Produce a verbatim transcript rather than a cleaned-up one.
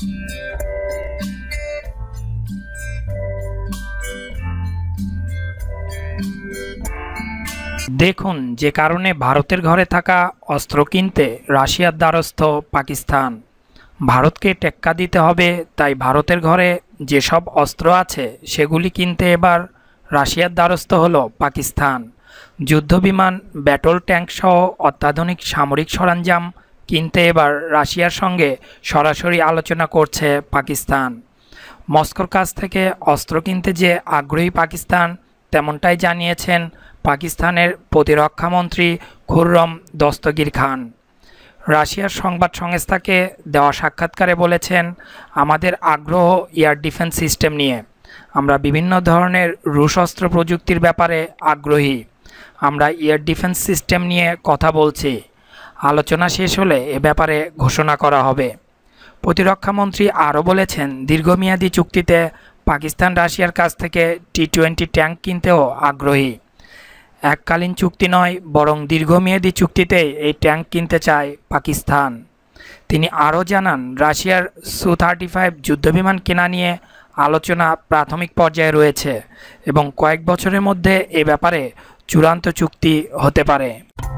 দেখুন যে কারণে ভারতের ঘরে থাকা অস্ত্র কিনতে রাশিয়ার দ্বারস্থ পাকিস্তান। ভারতকে টেক্কা দিতে হবে, তাই ভারতের ঘরে যেসব অস্ত্র আছে সেগুলি কিনতে এবার রাশিয়ার দ্বারস্থ হলো পাকিস্তান। যুদ্ধবিমান, ব্যাটল ট্যাঙ্ক সহ অত্যাধুনিক সামরিক সরঞ্জাম কিনতে এবার রাশিয়ার সঙ্গে সরাসরি আলোচনা করছে পাকিস্তান। মস্কোর কাছ থেকে অস্ত্র কিনতে যে আগ্রহী পাকিস্তান, তেমনটাই জানিয়েছেন পাকিস্তানের প্রতিরক্ষামন্ত্রী খুররম দস্তগীর খান। রাশিয়ার সংবাদ সংস্থাকে দেওয়া সাক্ষাৎকারে বলেছেন, আমাদের আগ্রহ এয়ার ডিফেন্স সিস্টেম নিয়ে। আমরা বিভিন্ন ধরনের রুশ অস্ত্র প্রযুক্তির ব্যাপারে আগ্রহী। আমরা এয়ার ডিফেন্স সিস্টেম নিয়ে কথা বলছি। আলোচনা শেষ হলে এ ব্যাপারে ঘোষণা করা হবে। প্রতিরক্ষামন্ত্রী আরও বলেছেন, দীর্ঘমেয়াদী চুক্তিতে পাকিস্তান রাশিয়ার কাছ থেকে টি টোয়েন্টি ট্যাঙ্ক কিনতেও আগ্রহী। এককালীন চুক্তি নয়, বরং দীর্ঘমেয়াদী চুক্তিতে এই ট্যাঙ্ক কিনতে চায় পাকিস্তান। তিনি আরও জানান, রাশিয়ার সু থার্টি ফাইভ যুদ্ধবিমান কেনা নিয়ে আলোচনা প্রাথমিক পর্যায়ে রয়েছে এবং কয়েক বছরের মধ্যে এ ব্যাপারে চূড়ান্ত চুক্তি হতে পারে।